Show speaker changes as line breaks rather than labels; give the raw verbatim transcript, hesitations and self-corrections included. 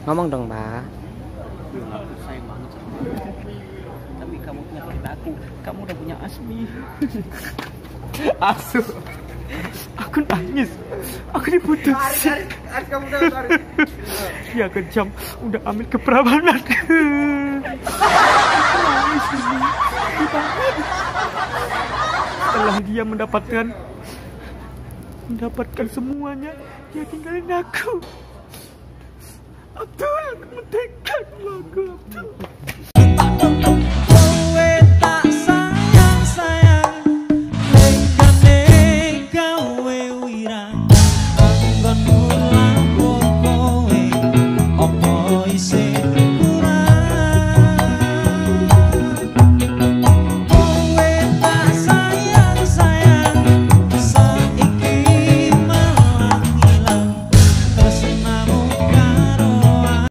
Ngomong dong, Mbak.
Aku sayang banget sama kamu. Tapi kamu nyakitin aku. Kamu udah punya Asmi.
Asu. Aku nangis. Aku diputusin.
Kamu udah tarik.
Dia kejam. Udah ambil keperawanan. Nangis ini. Setelah dia mendapatkan mendapatkan semuanya, dia tinggalin aku. Abdul, kamu tega sama aku, Abdul.